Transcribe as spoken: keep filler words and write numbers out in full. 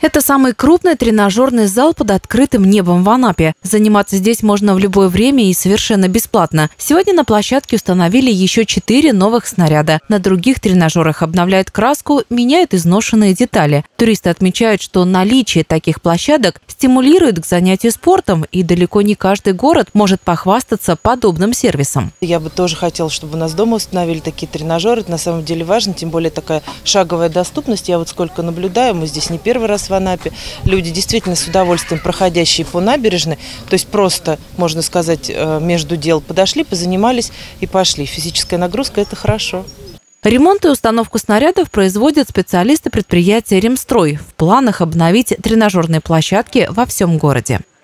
Это самый крупный тренажерный зал под открытым небом в Анапе. Заниматься здесь можно в любое время и совершенно бесплатно. Сегодня на площадке установили еще четыре новых снаряда. На других тренажерах обновляют краску, меняют изношенные детали. Туристы отмечают, что наличие таких площадок стимулирует к занятию спортом, и далеко не каждый город может похвастаться подобным сервисом. Я бы тоже хотела, чтобы у нас дома установили такие тренажеры. Это на самом деле важно, тем более такая шаговая доступность. Я вот сколько наблюдаю, мы здесь не первый раз в Анапе. Люди действительно с удовольствием проходящие по набережной, то есть просто, можно сказать, между дел подошли, позанимались и пошли. Физическая нагрузка – это хорошо. Ремонт и установку снарядов производят специалисты предприятия «Ремстрой». В планах обновить тренажерные площадки во всем городе.